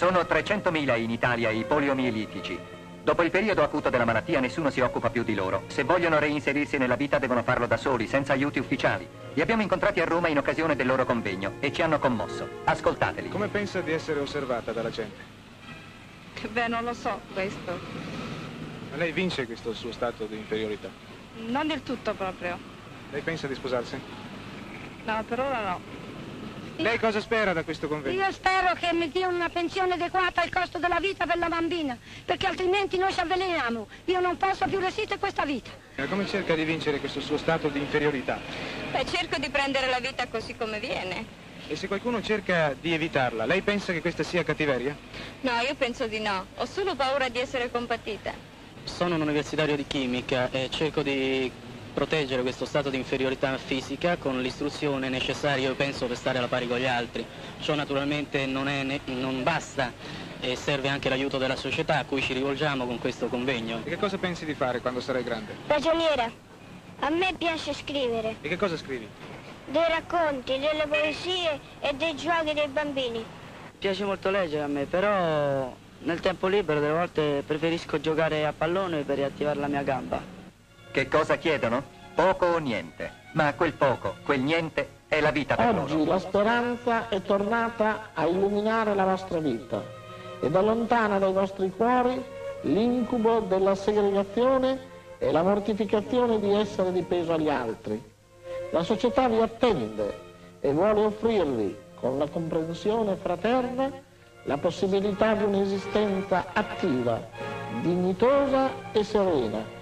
Sono 300.000 in Italia i poliomielitici. Dopo il periodo acuto della malattia nessuno si occupa più di loro. Se vogliono reinserirsi nella vita devono farlo da soli, senza aiuti ufficiali. Li abbiamo incontrati a Roma in occasione del loro convegno e ci hanno commosso. Ascoltateli. Come pensa di essere osservata dalla gente? Beh, non lo so questo. Ma lei vince questo suo stato di inferiorità? Non del tutto proprio. Lei pensa di sposarsi? No, per ora no. Lei cosa spera da questo convegno? Io spero che mi diano una pensione adeguata al costo della vita per la bambina, perché altrimenti noi ci avveleniamo. Io non posso più resistere questa vita. Come cerca di vincere questo suo stato di inferiorità? Beh, cerco di prendere la vita così come viene. E se qualcuno cerca di evitarla, lei pensa che questa sia cattiveria? No, io penso di no. Ho solo paura di essere compatita. Sono un universitario di chimica e cerco di proteggere questo stato di inferiorità fisica con l'istruzione necessaria, io penso, per stare alla pari con gli altri. Ciò naturalmente non basta e serve anche l'aiuto della società a cui ci rivolgiamo con questo convegno. E che cosa pensi di fare quando sarai grande? Ragioniera, a me piace scrivere. E che cosa scrivi? Dei racconti, delle poesie e dei giochi dei bambini. Piace molto leggere a me, però nel tempo libero delle volte preferisco giocare a pallone per riattivare la mia gamba. Che cosa chiedono? Poco o niente. Ma quel poco, quel niente è la vita per Oggi loro. la speranza è tornata a illuminare la vostra vita ed allontana dai vostri cuori l'incubo della segregazione e la mortificazione di essere di peso agli altri. La società vi attende e vuole offrirvi, con la comprensione fraterna, la possibilità di un'esistenza attiva, dignitosa e serena,